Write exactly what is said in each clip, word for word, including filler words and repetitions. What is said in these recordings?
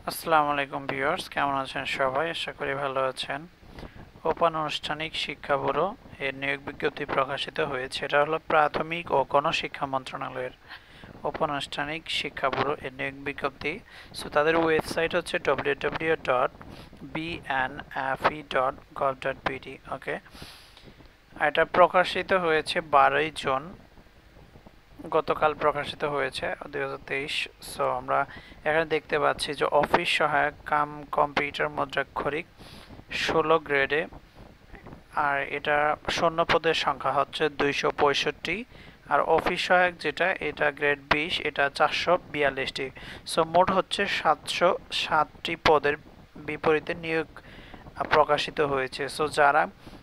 আসসালামু আলাইকুম ভিউয়ার্স, কেমন আছেন সবাই? আশা করি ভালো আছেন। অনানুষ্ঠানিক শিক্ষা ব্যুরো এর নিয়োগ বিজ্ঞপ্তি প্রকাশিত হয়েছে। এটা হলো প্রাথমিক ও গণশিক্ষা মন্ত্রণালয়ের অনানুষ্ঠানিক শিক্ষা ব্যুরো এর নিয়োগ বিজ্ঞপ্তি। সো তাদের ওয়েবসাইট হচ্ছে W W W dot B N F E dot gov dot BD. Okay, এটা প্রকাশিত হয়েছে বারোই জুন, গতকাল প্রকাশিত হয়েছে দুই হাজার তেইশ। সো আমরা এখানে দেখতে পাচ্ছি যে অফিস সহায়ক কাম কম্পিউটার মুদ্রাক্ষরিক ষোলো গ্রেডে, আর এটা শূন্য পদের সংখ্যা হচ্ছে দুইশো পঁয়ষট্টি, আর অফিস সহায়ক যেটা এটা গ্রেড বিশ, এটা চারশো বিয়াল্লিশটি। সো মোট হচ্ছে সাতশো সাতটি পদের বিপরীতে নিয়োগ প্রকাশিত হয়েছে। সো যারা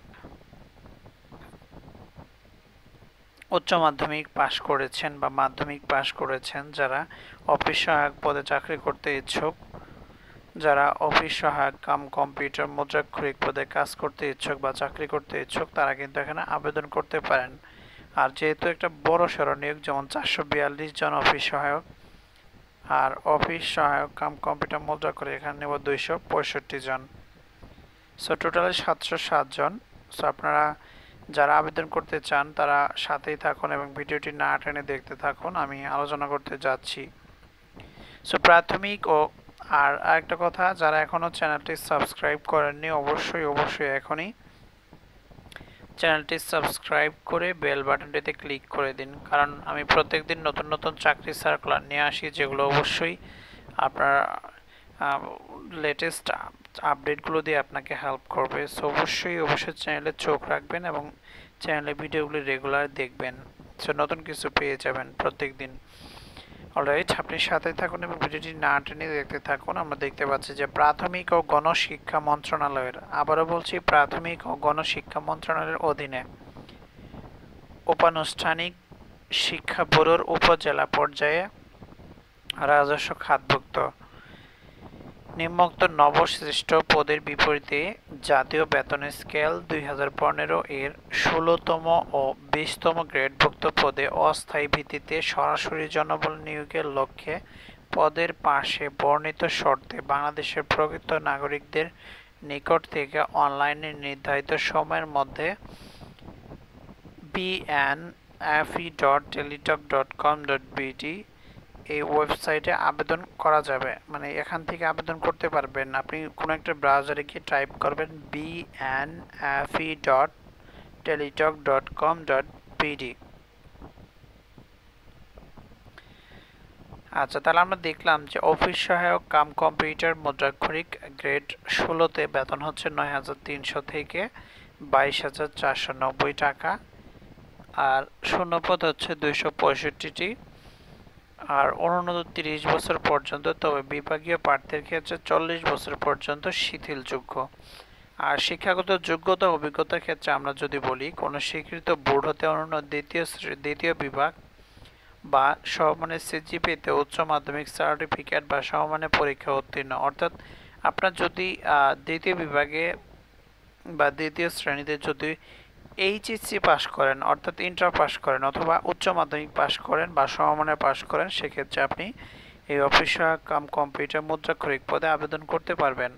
উচ্চ মাধ্যমিক পাশ করেছেন বা মাধ্যমিক পাশ করেছেন, যারা অফিস সহায়ক পদে চাকরি করতে ইচ্ছুক, যারা অফিস সহায়ক কাম কম্পিউটার মুদ্রাক্ষরিক পদে কাজ করতে ইচ্ছুক বা চাকরি করতে ইচ্ছুক, তারা কিন্তু এখানে আবেদন করতে পারেন। আর যেহেতু একটা বড় সড় নিয়োগ, যেমন চারশো বিয়াল্লিশ জন অফিস সহায়ক, আর অফিস সহায়ক কাম কম্পিউটার মুদ্রাক্ষরিক এখানে নেব দুইশো পঁয়ষট্টি জন। সো টোটালি সাতশো সাত জন। সো আপনারা যারা আবেদন করতে চান তারা সাথেই থাকুন এবং ভিডিওটি না টেনে দেখতে থাকুন, আমি আলোচনা করতে যাচ্ছি। সো প্রাথমিক ও আর আরেকটা কথা, যারা এখনও চ্যানেলটি সাবস্ক্রাইব করেননি অবশ্যই অবশ্যই এখনই চ্যানেলটি সাবস্ক্রাইব করে বেল বাটনটিতে ক্লিক করে দিন, কারণ আমি প্রত্যেকদিন নতুন নতুন চাকরি সার্কুলার নিয়ে আসি, যেগুলো অবশ্যই আপনার লেটেস্ট আপডেটগুলো দিয়ে আপনাকে হেল্প করবে। সো অবশ্যই অবশ্যই চ্যানেলে চোখ রাখবেন এবং চ্যানেলে ভিডিওগুলি রেগুলার দেখবেন। সো নতুন কিছু পেয়ে যাবেন প্রত্যেক দিন। অলরাইট, আপনি সাথে থাকুন এবং ভিডিওটি না টেনে দেখতে থাকুন। আমরা দেখতে পাচ্ছি যে প্রাথমিক ও গণশিক্ষা মন্ত্রণালয়ের, আবারও বলছি, প্রাথমিক ও গণশিক্ষা মন্ত্রণালয়ের অধীনে উপানুষ্ঠানিক শিক্ষা ব্যুরোর উপজেলা পর্যায়ে রাজস্ব খাতভুক্ত নিম্নোক্ত নবসৃষ্ট পদের বিপরীতে জাতীয় বেতন স্কেল দুই হাজার পনেরো এর ষোলোতম ও বিশতম গ্রেডভুক্ত পদে অস্থায়ী ভিত্তিতে সরাসরি জনবল নিয়োগের লক্ষ্যে পদের পাশে বর্ণিত শর্তে বাংলাদেশের প্রকৃত নাগরিকদের নিকট থেকে অনলাইনে নির্ধারিত সময়ের মধ্যে B N F E dot Teletalk dot com dot BD এই ওয়েবসাইটে আবেদন করা যাবে। মানে এখান থেকে আবেদন করতে পারবেন। আপনি কোনো একটা ব্রাউজারে গিয়ে টাইপ করবেন B N F E dot Teletalk dot com dot BD. আচ্ছা, তাহলে আমরা দেখলাম যে অফিস সহায়ক কাম কম্পিউটার মুদ্রাক্ষরিক গ্রেড ষোলোতে বেতন হচ্ছে নয় হাজার তিনশো থেকে বাইশ হাজার চারশো নব্বই টাকা, আর শূন্যপদ হচ্ছে দুইশো পঁয়ষট্টিটি, আর অনুন্নত তিরিশ বছর পর্যন্ত, তবে বিভাগীয় প্রার্থীর ক্ষেত্রে চল্লিশ বছর পর্যন্ত শিথিলযোগ্য। আর শিক্ষাগত যোগ্যতা অভিজ্ঞতার ক্ষেত্রে আমরা যদি বলি, কোনো স্বীকৃত বোর্ড হতে অনন্য দ্বিতীয় দ্বিতীয় বিভাগ বা সমমানের সিজিপিতে উচ্চ মাধ্যমিক সার্টিফিকেট বা সমমানের পরীক্ষা উত্তীর্ণ, অর্থাৎ আপনার যদি দ্বিতীয় বিভাগে বা দ্বিতীয় শ্রেণীতে যদি এইচএসসি পাস করেন, অর্থাৎ ইন্টার পাস করেন, অথবা উচ্চ মাধ্যমিক পাস করেন বা সমমানের পাস করেন, সেক্ষেত্রে আপনি এই অফিস সহায়ক কাম কম্পিউটার মুদ্রাক্ষরিক পদে আবেদন করতে পারবেন।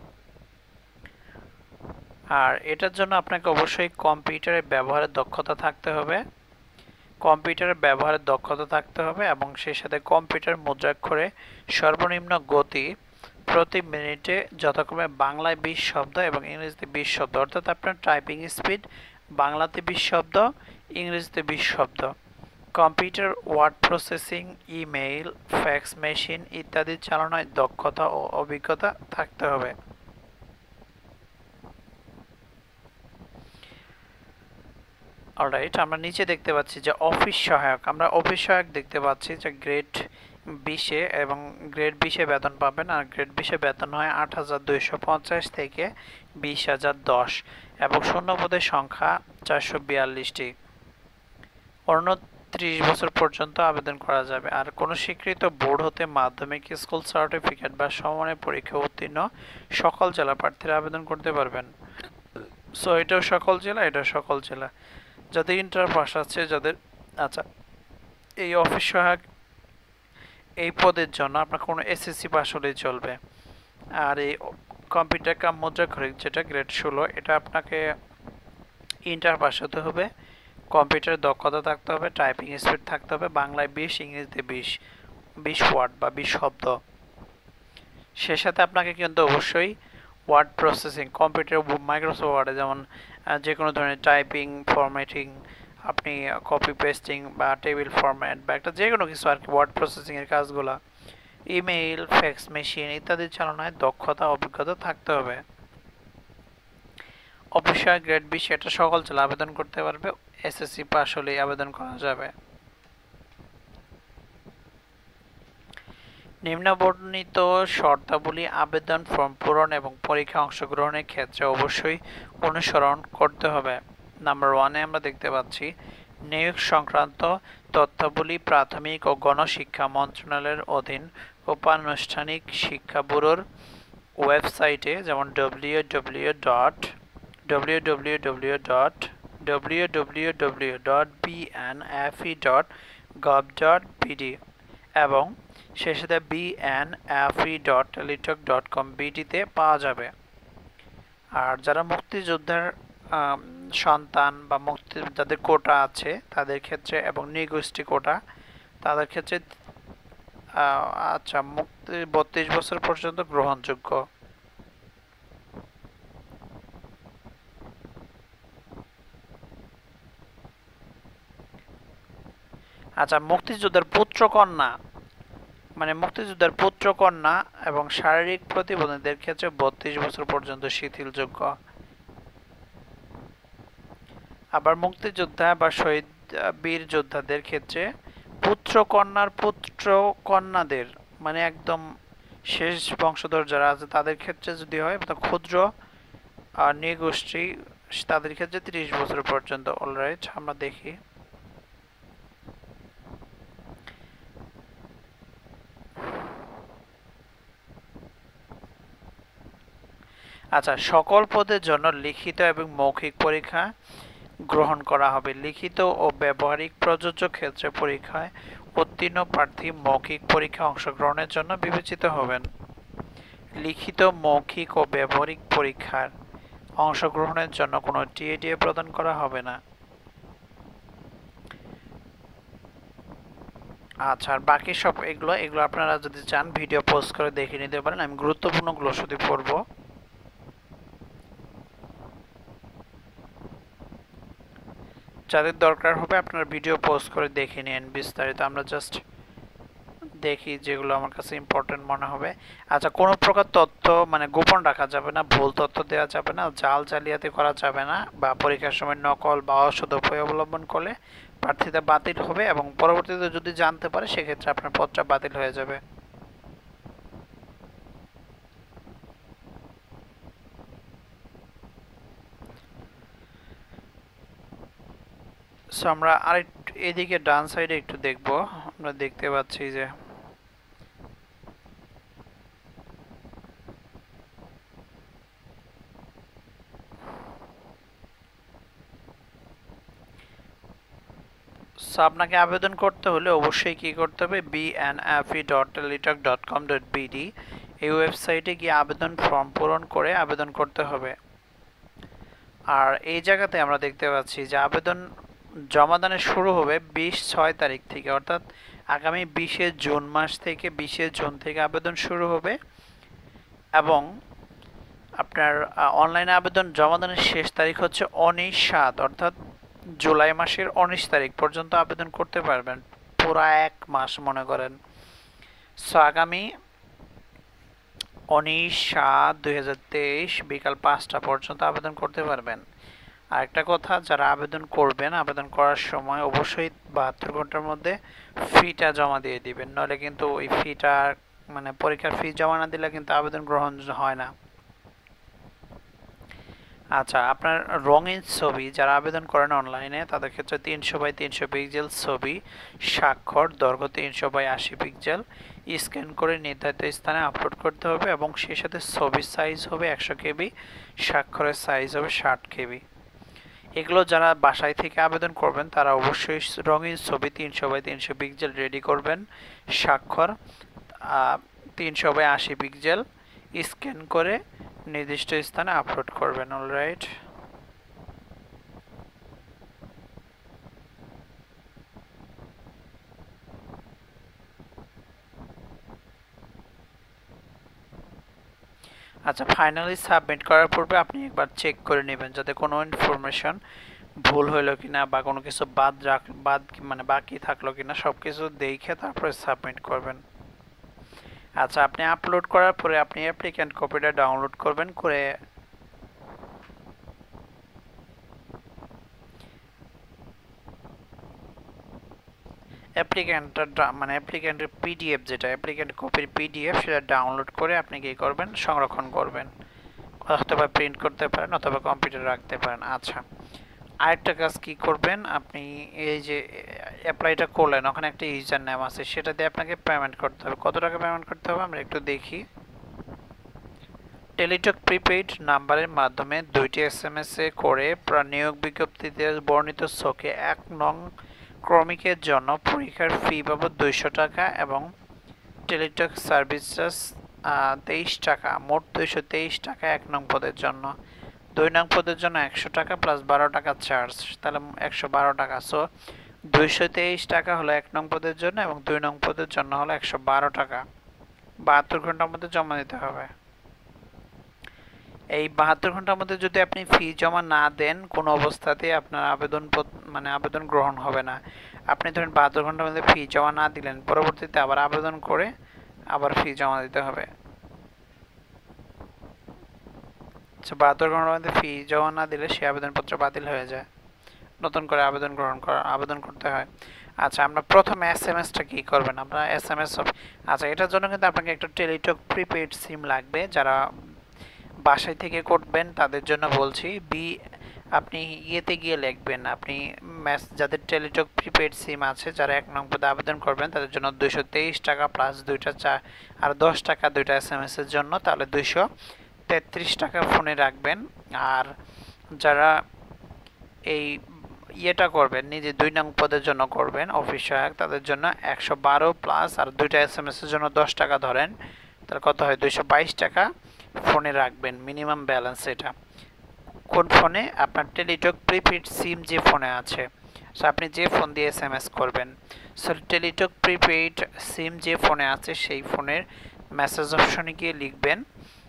আর এটার জন্য আপনাকে অবশ্যই কম্পিউটারের ব্যবহারের দক্ষতা থাকতে হবে কম্পিউটারের ব্যবহারের দক্ষতা থাকতে হবে এবং সেই সাথে কম্পিউটার মুদ্রাক্ষরে সর্বনিম্ন গতি প্রতি মিনিটে যথাক্রমে বাংলায় বিশ শব্দ এবং ইংরেজিতে বিশ শব্দ, অর্থাৎ আপনার টাইপিং স্পিড বাংলাতে বিশ শব্দ, ইংরেজিতে বিশ শব্দ। Computer word processing, email, fax machine ইত্যাদি চালানোয় দক্ষতা ও অভিজ্ঞতা থাকতে হবে। অলরাইট, আমরা নিচে দেখতে পাচ্ছি যে অফিস সহায়ক, আমরা অফিস সহায়ক দেখতে পাচ্ছি যে গ্রেড বিশে এবং গ্রেড বিশে বেতন পাবেন, আর গ্রেড বিশে বেতন হয় আট হাজার দুইশো পঞ্চাশ থেকে বিশ হাজার দশ এবং শূন্য পদের সংখ্যা চারশো বিয়াল্লিশটি। অন্য ত্রিশ বছর পর্যন্ত আবেদন করা যাবে। আর কোনো স্বীকৃত বোর্ড হতে মাধ্যমিক স্কুল সার্টিফিকেট বা সমমানের পরীক্ষা উত্তীর্ণ সকল জেলা প্রার্থীরা আবেদন করতে পারবেন। সো এটাও সকল জেলা, এটাও সকল জেলা। যাদের ইন্টার পাস আছে, যাদের, আচ্ছা, এই অফিস সহায়ক এই পদের জন্য আপনার কোনো এসএসসি পাস হলেই চলবে। আর এই কম্পিউটার কাম মুদ্রাক্ষরিক যেটা গ্রেড ষোলো, এটা আপনাকে ইন্টার পাস হতে হবে, কম্পিউটারের দক্ষতা থাকতে হবে, টাইপিং স্পিড থাকতে হবে, বাংলায় বিশ, ইংরেজিতে বিশ বিশ ওয়ার্ড বা বিশ শব্দ। সে সাথে আপনাকে কিন্তু অবশ্যই ওয়ার্ড প্রসেসিং, কম্পিউটার মাইক্রোসফট ওয়ার্ডে যেমন যে কোনো ধরনের টাইপিং, ফরম্যাটিং, আপনি কপি পেস্টিং বা টেবিল ফরম্যাট বা একটা যে কোনো কিছু আর কি, ওয়ার্ড প্রসেসিংয়ের কাজগুলো, ইমেইল, ফ্যাক্স মেশিন ইত্যাদি চালানোয় দক্ষতা অভিজ্ঞতা থাকতে হবে। অফিসার গ্রেড বিশ, এটা সকল জেলা আবেদন করতে পারবে, এসএসসি পাস হলেই আবেদন করা যাবে। নিম্নবর্ণিত শর্তাবলী আবেদন ফর্ম পূরণ এবং পরীক্ষা অংশগ্রহণের ক্ষেত্রে অবশ্যই অনুসরণ করতে হবে। নাম্বার ওয়ানে আমরা দেখতে পাচ্ছি নিয়োগ সংক্রান্ত তথ্যাবলী প্রাথমিক ও গণশিক্ষা মন্ত্রণালয়ের অধীন উপানুষ্ঠানিক শিক্ষা ব্যুরোর ওয়েবসাইটে, যেমন W W dot W W W dot W W W dot B N F E dot gov dot BD এবং সেই সাথে B N F E dot Teletalk dot com বিডিতে পাওয়া যাবে। আর যারা মুক্তিযোদ্ধার সন্তান বা মুক্তি যাদের কোটা আছে তাদের ক্ষেত্রে এবং নৃগোষ্ঠী কোটা তাদের ক্ষেত্রে আচ্ছা মুক্তি বত্রিশ বছর পর্যন্ত গ্রহণযোগ্য। আচ্ছা, মুক্তিযোদ্ধার পুত্র কন্যা মানে মুক্তিযোদ্ধার পুত্র কন্যা এবং শারীরিক প্রতিবন্ধীদের ক্ষেত্রে বত্রিশ বছর পর্যন্ত শিথিলযোগ্য। আবার মুক্তিযোদ্ধা বা শহীদ বীর যোদ্ধাদের ক্ষেত্রে পুত্র কন্যার পুত্র কন্যাদের মানে একদম শেষ বংশধর যারা আছে তাদের ক্ষেত্রে যদি হয় ক্ষুদ্র নৃগোষ্ঠী তাদের ক্ষেত্রে ত্রিশ বছর পর্যন্ত। অলরাইট, আমরা দেখি আচ্ছা, সকল পদের জন্য লিখিত এবং মৌখিক পরীক্ষা গ্রহণ করা হবে। লিখিত ও ব্যবহারিক প্রযোজ্য ক্ষেত্রে পরীক্ষায় উত্তীর্ণ প্রার্থী মৌখিক পরীক্ষায় অংশগ্রহণের জন্য বিবেচিত হবেন। লিখিত, মৌখিক ও ব্যবহারিক পরীক্ষার অংশগ্রহণের জন্য কোনো টিএডিএ প্রদান করা হবে না। আচ্ছা, আর বাকি সব এগুলো এগুলো আপনারা যদি চান ভিডিও পোস্ট করে দেখে নিতে পারেন। আমি গুরুত্বপূর্ণগুলো শুধু পড়ব। যাদের দরকার হবে আপনারা ভিডিও পোস্ট করে দেখে নিন বিস্তারিত। আমরা জাস্ট দেখি যেগুলো আমার কাছে ইম্পর্টেন্ট মনে হবে। আচ্ছা, কোনো প্রকার তথ্য মানে গোপন রাখা যাবে না, ভুল তথ্য দেওয়া যাবে না, জাল জালিয়াতি করা যাবে না বা পরীক্ষার সময় নকল বা অসৎ উপায় অবলম্বন করলে প্রার্থীতা বাতিল হবে এবং পরবর্তীতে যদি জানতে পারে সেক্ষেত্রে আপনার পদটা বাতিল হয়ে যাবে। সো আমরা আরেকটু এদিকে ডান সাইডে একটু দেখব। আমরা দেখতে পাচ্ছি যে আপনাকে আবেদন করতে হলে অবশ্যই কি করতে হবে, B N F E dot Teletalk dot com dot BD এই ওয়েবসাইটে গিয়ে আবেদন ফর্ম পূরণ করে আবেদন করতে হবে। আর এই জায়গাতে আমরা দেখতে পাচ্ছি যে আবেদন জমাদানের শুরু হবে বিশ ছয় তারিখ থেকে, অর্থাৎ আগামী বিশে জুন মাস থেকে বিশে জুন থেকে আবেদন শুরু হবে এবং আপনার অনলাইনে আবেদন জমাদানের শেষ তারিখ হচ্ছে উনিশ সাত, অর্থাৎ জুলাই মাসের উনিশ তারিখ পর্যন্ত আবেদন করতে পারবেন, পুরা এক মাস মনে করেন। সো আগামী উনিশ সাত দুই হাজার তেইশ বিকাল পাঁচটা পর্যন্ত আবেদন করতে পারবেন। আর একটা কথা, যারা আবেদন করবেন আবেদন করার সময় অবশ্যই বাহাত্তর ঘন্টার মধ্যে ফিটা জমা দিয়ে দিবেন, নইলে কিন্তু ওই ফিটা মানে পরীক্ষার ফি জমা না দিলে কিন্তু আবেদন গ্রহণ হয় না। আচ্ছা, আপনার রঙিন ছবি যারা আবেদন করেন অনলাইনে তাদের ক্ষেত্রে তিনশো বাই তিনশো পিক্সেল ছবি, স্বাক্ষর দৈর্ঘ্য তিনশো বাই আশি পিক্সেল স্ক্যান করে নির্ধারিত স্থানে আপলোড করতে হবে এবং সেই সাথে ছবির সাইজ হবে একশো কেবি, স্বাক্ষরের সাইজ হবে ষাট কেবি। এগুলো যারা বাসায় থেকে আবেদন করবেন তারা অবশ্যই রঙিন ছবি তিনশো বাই তিনশো পিক্সেল রেডি করবেন, স্বাক্ষর তিনশো বাই আশি পিক্সেল স্ক্যান করে নির্দিষ্ট স্থানে আপলোড করবেন। অলরাইট, আচ্ছা ফাইনালি সাবমিট করার পূর্বে আপনি একবার চেক করে নেবেন যাতে কোনো ইনফরমেশন ভুল হইলো কিনা বা কোনো কিছু বাদ রাখ বাদ মানে বাকি থাকলো কিনা সব কিছু দেখে তারপরে সাবমিট করবেন। আচ্ছা আপনি আপলোড করার পরে আপনি অ্যাপ্লিক্যান্ট কপিটা ডাউনলোড করবেন, করে অ্যাপ্লিক্যান্টটা মানে অ্যাপ্লিক্যান্টের পিডিএফ যেটা অ্যাপ্লিক্যান্ট কপির পিডিএফ সেটা ডাউনলোড করে আপনি কি করবেন, সংরক্ষণ করবেন, অথবা প্রিন্ট করতে পারেন অথবা কম্পিউটারে রাখতে পারেন। আচ্ছা আরেকটা কাজ কি করবেন, আপনি এই যে অ্যাপ্লাইটা করলেন ওখানে একটা ইউজার নেম আছে, সেটা দিয়ে আপনাকে পেমেন্ট করতে হবে। কত টাকা পেমেন্ট করতে হবে আমরা একটু দেখি। টেলিটক প্রিপেইড নাম্বারের মাধ্যমে দুইটি এস এম এস এ করে নিয়োগ বিজ্ঞপ্তিতে বর্ণিত ছকে এক নং ক্রমিকের জন্য পরীক্ষার ফি বাবদ দুইশো টাকা এবং টেলিটক সার্ভিস চার্জ তেইশ টাকা, মোট দুইশো তেইশ টাকা এক নং পদের জন্য, দুই নং পদের জন্য একশো টাকা প্লাস বারো টাকা চার্জ, তাহলে একশো বারো টাকা। সো দুইশো তেইশ টাকা হলো এক নং পদের জন্য এবং দুই নং পদের জন্য হলো একশো বারো টাকা। বাহাত্তর ঘন্টার মধ্যে জমা দিতে হবে। এই বাহাত্তর ঘন্টার মধ্যে যদি আপনি ফি জমা না দেন কোনো অবস্থাতেই আপনার আবেদন মানে আবেদন গ্রহণ হবে না। আপনি ধরেন বাহাত্তর ঘন্টার মধ্যে ফি জমা না দিলেন, পরবর্তীতে আবার আবেদন করে আবার ফি জমা দিতে হবে। বাহাত্তর ঘন্টার মধ্যে ফি জমা না দিলে সেই আবেদনপত্র বাতিল হয়ে যায়, নতুন করে আবেদন গ্রহণ করা আবেদন করতে হয়। আচ্ছা আমরা প্রথমে এস এম এসটা কী করবেন, আমরা এস এম এস আচ্ছা এটার জন্য কিন্তু আপনাকে একটা টেলিটক প্রিপেইড সিম লাগবে। যারা বাসায় থেকে করবেন তাদের জন্য বলছি, বি আপনি ইয়েতে গিয়ে লিখবেন, আপনি ম্যাস যাদের টেলিটক প্রিপেইড সিম আছে যারা এক নং পদে আবেদন করবেন তাদের জন্য দুইশো তেইশ টাকা প্লাস দুইটা চা আর দশ টাকা দুইটা এস এম এসের জন্য, তাহলে দুইশো তেত্রিশ টাকা ফোনে রাখবেন। আর যারা এই ইয়েটা করবেন নিজে দুই নং পদের জন্য করবেন অফিস সহায়ক, তাদের জন্য একশো বারো প্লাস আর দুইটা এস এম এসের জন্য দশ টাকা ধরেন, তাহলে কত হয় দুইশো বাইশ টাকা ফোনে রাখবেন মিনিমাম ব্যালেন্স। এটা কোন ফোনে, আপনার টেলিটক প্রিপেইড সিম যে ফোনে আছে, সো আপনি যে ফোন দিয়ে এস এম এস করবেন, সো টেলিটক প্রিপেইড সিম যে ফোনে আছে সেই ফোনের মেসেজ অপশনে গিয়ে লিখবেন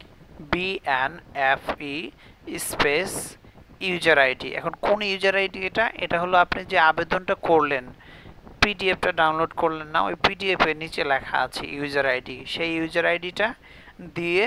B N F E space user ID. এখন কোন ইউজার আইডি এটা, এটা হলো আপনি যে আবেদনটা করলেন পিডিএফটা ডাউনলোড করলেন না, ওই পিডিএফ এর নিচে লেখা আছে ইউজার আইডি, সেই ইউজার আইডিটা দিয়ে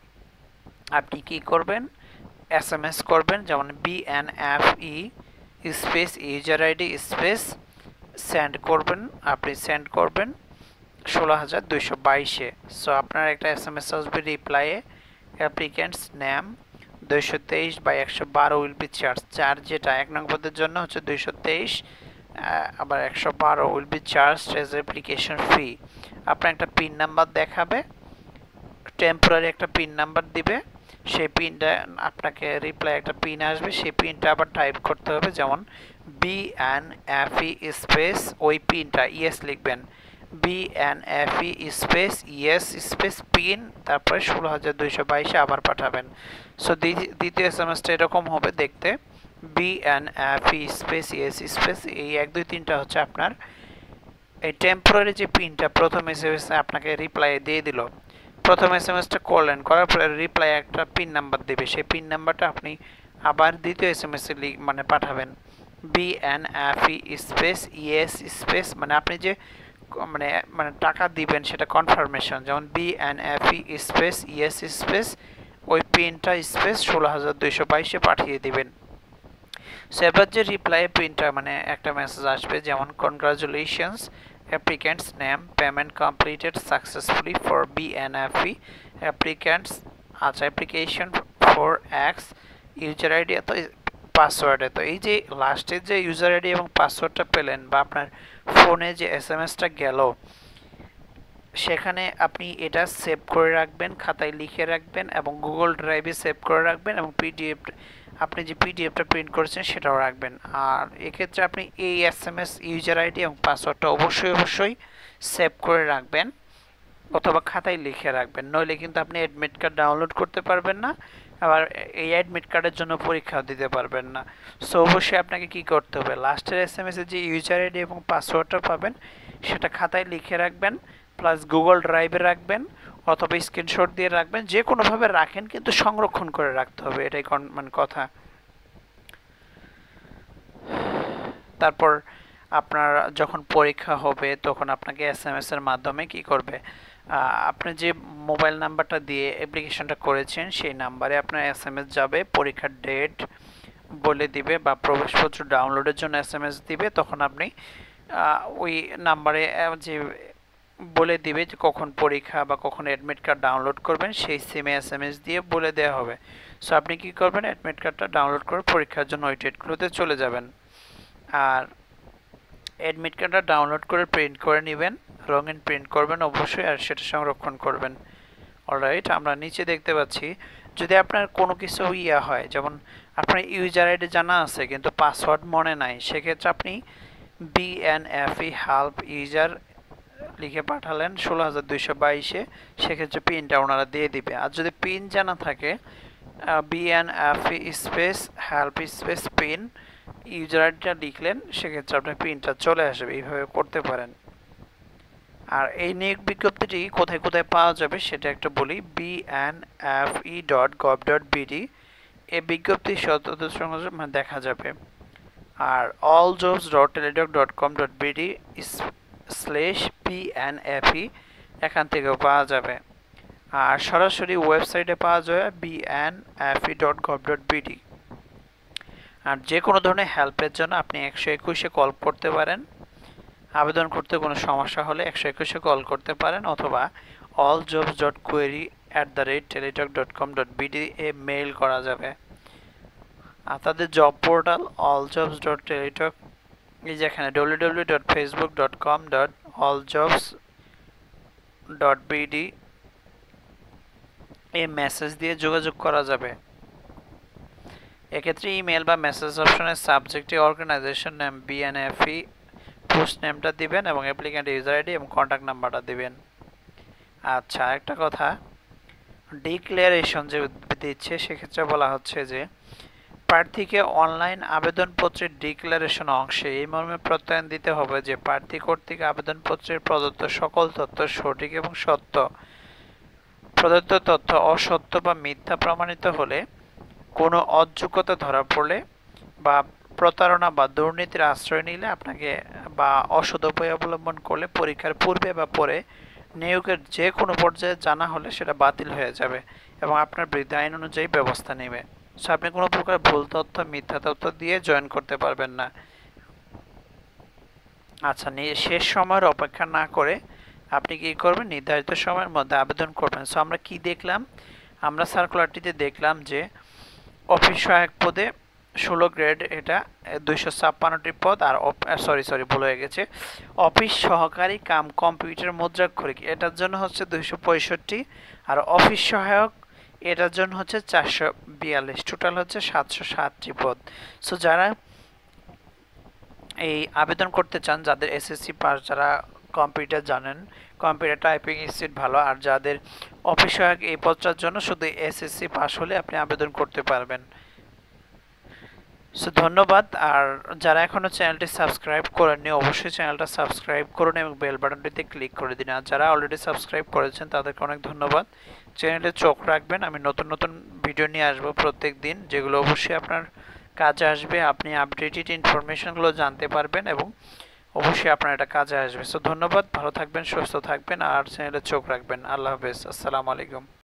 আপনি কি করবেন এস এম এস করবেন, যেমন B N F E space user ID space send করবেন, আপনি সেন্ড করবেন ষোলো হাজার দুইশো বাইশে। সো আপনার একটা এস এম এস আসবে রিপ্লাইয়ে অ্যাপ্লিক্যান্টস নেম দুইশো তেইশ বাই একশো বারো উইল বি চার্জ, চার্জ যেটা এক নং পদের জন্য হচ্ছে দুইশো তেইশ আবার একশো বারো will be charge as application fee. আপনার একটা পিন নাম্বার দেখাবে, টেম্পোরারি একটা পিন নাম্বার দিবে, সেই পিনটা আপনাকে রিপ্লাই একটা পিন আসবে, সেই পিনটা আবার টাইপ করতে হবে, যেমন B N F E space ওই পিনটা ইয়েস লিখবেন, B N F E space yes space PIN তারপরে ষোলো হাজার দুইশো বাইশে আবার পাঠাবেন। সো দ্বিতীয় এস এম এসটা এরকম হবে দেখতে, B N F E space yes space এই এক দুই তিনটা হচ্ছে আপনার এই টেম্পোরারি যে পিনটা প্রথম এস এম এস আপনাকে রিপ্লাই দিয়ে দিল, প্রথম এস এম এসটা করলেন, করার পরে রিপ্লাই একটা পিন নাম্বার দেবে, সেই পিন নাম্বারটা আপনি আবার দ্বিতীয় এস এম এস এ মানে পাঠাবেন B N F E space yes space মানে আপনি যে মানে মানে টাকা দিবেন সেটা কনফার্মেশন, যেমন B N F E space yes space ওই পিনটা স্পেস ষোলো হাজার দুইশো বাইশে পাঠিয়ে দিবেন। সো এবার যে রিপ্লাই পিনটা মানে একটা মেসেজ আসবে, যেমন congratulations applicant's name payment completed successfully for B N F E applicants আচ্ছা application for X user I D তো পাসওয়ার্ড। তো এই যে লাস্টের যে ইউজার আইডি এবং পাসওয়ার্ডটা পেলেন বা আপনার ফোনে যে এস এম এসটা গেল সেখানে আপনি এটা সেভ করে রাখবেন, খাতায় লিখে রাখবেন এবং গুগল ড্রাইভে সেভ করে রাখবেন এবং পিডিএফ আপনি যে পিডিএফটা প্রিন্ট করেছেন সেটাও রাখবেন। আর এক্ষেত্রে আপনি এই S M S user ID এবং পাসওয়ার্ডটা অবশ্যই অবশ্যই সেভ করে রাখবেন অথবা খাতায় লিখে রাখবেন, নইলে কিন্তু আপনি অ্যাডমিট কার্ড ডাউনলোড করতে পারবেন না, আবার এই অ্যাডমিট কার্ডের জন্য পরীক্ষাও দিতে পারবেন না। সো অবশ্যই আপনাকে কি করতে হবে, লাস্টের এস এম এস এর যে ইউজার আইডি এবং পাসওয়ার্ডটা পাবেন সেটা খাতায় লিখে রাখবেন, প্লাস গুগল ড্রাইভে রাখবেন অথবা স্ক্রিনশট দিয়ে রাখবেন, যে কোনোভাবে রাখেন কিন্তু সংরক্ষণ করে রাখতে হবে, এটাই মানে কথা। তারপর আপনার যখন পরীক্ষা হবে তখন আপনাকে এস এম এস এর মাধ্যমে কি করবে, আপনি যে মোবাইল নাম্বারটা দিয়ে অ্যাপ্লিকেশনটা করেছেন সেই নাম্বারে আপনার এস এম এস যাবে, পরীক্ষার ডেট বলে দিবে বা প্রবেশপত্র ডাউনলোডের জন্য এস এম এস দিবে, তখন আপনি ওই নাম্বারে যে বলে দিবে যে কখন পরীক্ষা বা কখন অ্যাডমিট কার্ড ডাউনলোড করবেন, সেই সিমে এস এম এস দিয়ে বলে দেওয়া হবে। সো আপনি কি করবেন, অ্যাডমিট কার্ডটা ডাউনলোড করে পরীক্ষার জন্য ওই ডেটগুলোতে চলে যাবেন। আর অ্যাডমিট কার্ডটা ডাউনলোড করে প্রিন্ট করে নেবেন, রঙিন প্রিন্ট করবেন অবশ্যই, আর সেটা সংরক্ষণ করবেন। অলরাইট, আমরা নিচে দেখতে পাচ্ছি যদি আপনার কোনো কিছু ইয়া হয়, যেমন আপনার ইউজার আইডি জানা আছে কিন্তু পাসওয়ার্ড মনে নাই, সেক্ষেত্রে আপনি বিএনএফই হেল্প ইউজার লিখে পাঠালেন ষোলো হাজার দুইশো বাইশে, সেক্ষেত্রে পিনটা ওনারা দিয়ে দিবে। আর যদি পিন জানা থাকে BNFE space help space PIN user আইডিটা লিখলেন, সেক্ষেত্রে আপনার পিনটা চলে আসবে, এইভাবে করতে পারেন। আর এই নিয়োগ বিজ্ঞপ্তিটি কোথায় কোথায় পাওয়া যাবে সেটা একটা বলি, BNFE dot gov dot BD এই বিজ্ঞপ্তি সততার সঙ্গে দেখা যাবে। আর all jobs dot Teletalk dot com dot BD slash BNFE এখান থেকেও পাওয়া যাবে। আর সরাসরি ওয়েবসাইটে পাওয়া যাবে BNFE dot gov dot BD. আর যে কোনো ধরনের হেল্পের জন্য আপনি একশো একুশে কল করতে পারেন, আবেদন করতে কোনো সমস্যা হলে একশো একুশে কল করতে পারেন, অথবা all jobs dot query at the rate Teletalk dot com dot BD এ মেইল করা যাবে। আর তাদের job portal all jobs dot Teletalk, এই যেখানে W W W dot Facebook dot com dot all jobs dot BD এ মেসেজ দিয়ে যোগাযোগ করা যাবে। এক্ষেত্রে ইমেল বা মেসেজ অপশনের সাবজেক্টে অর্গানাইজেশন নেম বিএনএফই পোস্ট নেমটা দিবেন এবং অ্যাপ্লিক্যান্ট ইউজার আইডি এবং কন্ট্যাক্ট নাম্বারটা দিবেন। আচ্ছা, একটা কথা, ডিক্লারেশন যে দিচ্ছে সেক্ষেত্রে বলা হচ্ছে যে প্রার্থীকে অনলাইন আবেদনপত্রের ডিক্লারেশন অংশে এই মর্মে প্রত্যয়ন দিতে হবে যে প্রার্থী কর্তৃক আবেদনপত্রের প্রদত্ত সকল তথ্য সঠিক এবং সত্য। প্রদত্ত তথ্য অসত্য বা মিথ্যা প্রমাণিত হলে, কোনো অযোগ্যতা ধরা পড়লে বা প্রতারণা বা দুর্নীতির আশ্রয় নিলে আপনাকে বা অসৎ উপায় অবলম্বন করলে পরীক্ষার পূর্বে বা পরে নিয়োগের যে কোনো পর্যায়ে জানা হলে সেটা বাতিল হয়ে যাবে এবং আপনার বিরুদ্ধে আইন অনুযায়ী ব্যবস্থা নেবে। সো আপনি কোনো প্রকার ভুল তথ্য মিথ্যা তথ্য দিয়ে জয়েন করতে পারবেন না। আচ্ছা, শেষ সময়ের অপেক্ষা না করে আপনি কি করবেন, নির্ধারিত সময়ের মধ্যে আবেদন করবেন। সো আমরা কি দেখলাম, আমরা সার্কুলারটিতে দেখলাম যে অফিস সহায়ক পদে ষোলো গ্রেড, এটা দুইশো ছাপ্পান্নটি পদ, আর সরি সরি ভুল হয়ে গেছে, অফিস সহকারী কাম কম্পিউটার মুদ্রাক্ষরিক এটার জন্য হচ্ছে দুইশো পঁয়ষট্টি, আর অফিস সহায়ক এটার জন্য হচ্ছে চারশো বিয়াল্লিশ, টোটাল হচ্ছে সাতশো ষাটটি পদ। সো যারা এই আবেদন করতে চান, যাদের এসএসসি পাস, যারা কম্পিউটার জানেন, কম্পিউটার টাইপিং স্পিড ভালো, আর যাদের অফিস সহায়ক এই পদটার জন্য শুধু এসএসসি পাস হলে আপনি আবেদন করতে পারবেন। সো ধন্যবাদ। আর যারা এখনও চ্যানেলটি সাবস্ক্রাইব করেননি অবশ্যই চ্যানেলটা সাবস্ক্রাইব করুন এবং বেল বাটনটিতে ক্লিক করে দিন। আর যারা অলরেডি সাবস্ক্রাইব করেছেন তাদেরকে অনেক ধন্যবাদ। চ্যানেলে চোখ রাখবেন, আমি নতুন নতুন ভিডিও নিয়ে আসবো প্রত্যেক দিন, যেগুলো অবশ্যই আপনার কাজে আসবে, আপনি আপডেটেড ইনফরমেশনগুলো জানতে পারবেন এবং অবশ্যই আপনার এটা কাজে আসবে। সো ধন্যবাদ, ভালো থাকবেন, সুস্থ থাকবেন আর চ্যানেলে চোখ রাখবেন। আল্লাহ হাফেজ, আসসালামু আলাইকুম।